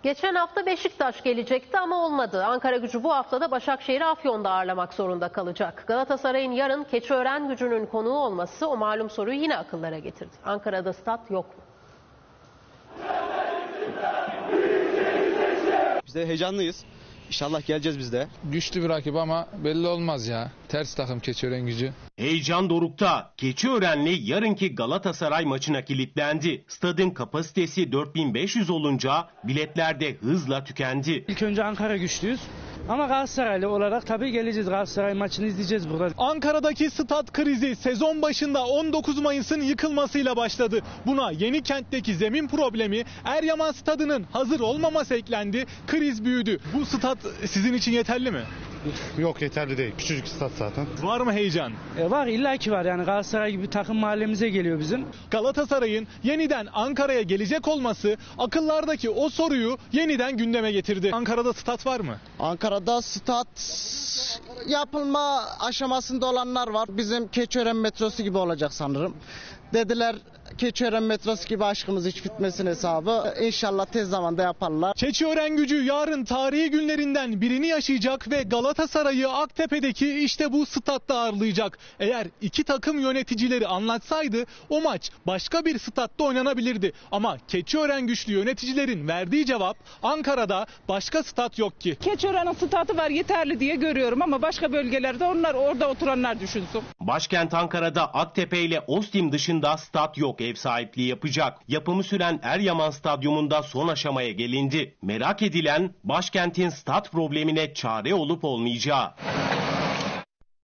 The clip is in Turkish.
Geçen hafta Beşiktaş gelecekti ama olmadı. Ankara-Gücü bu haftada Başakşehir'i Afyon'da ağırlamak zorunda kalacak. Galatasaray'ın yarın Keçiören-Gücü'nün konuğu olması o malum soruyu yine akıllara getirdi. Ankara'da stat yok mu? Biz de heyecanlıyız. İnşallah geleceğiz biz de. Güçlü bir rakip ama belli olmaz ya. Ters takım Keçiören-Gücü. Heyecan dorukta. Keçiörenli yarınki Galatasaray maçına kilitlendi. Stadın kapasitesi 4500 olunca biletler de hızla tükendi. İlk önce Ankara güçlüyüz. Ama Galatasaraylı olarak tabii geleceğiz. Galatasaray maçını izleyeceğiz burada. Ankara'daki stat krizi sezon başında 19 Mayıs'ın yıkılmasıyla başladı. Buna Yenikent'teki zemin problemi, Eryaman stadının hazır olmaması eklendi. Kriz büyüdü. Bu stat sizin için yeterli mi? Yok, yeterli değil. Küçücük stat zaten. Var mı heyecan? Var, illaki var yani. Galatasaray gibi bir takım mahallemize geliyor bizim. Galatasaray'ın yeniden Ankara'ya gelecek olması akıllardaki o soruyu yeniden gündeme getirdi. Ankara'da stat var mı? Ankara'da stat yapılma aşamasında olanlar var. Bizim Keçiören metrosu gibi olacak sanırım. Dediler Keçiören metrosu gibi aşkımız hiç bitmesin hesabı. İnşallah tez zamanda yaparlar. Keçiören-Gücü yarın tarihi günlerinden birini yaşayacak ve Galatasaray'ı Aktepe'deki işte bu statta ağırlayacak. Eğer iki takım yöneticileri anlatsaydı o maç başka bir statta oynanabilirdi. Ama Keçiören-Güçlü yöneticilerin verdiği cevap Ankara'da başka stat yok ki. Keçiören'in statı var, yeterli diye görüyorum ama başka bölgelerde orada oturanlar düşünsün. Başkent Ankara'da Aktepe ile Ostim dışında stat yok, ev sahipliği yapacak. Yapımı süren Eryaman Stadyumunda son aşamaya gelindi. Merak edilen başkentin stat problemine çare olup olmayacağı.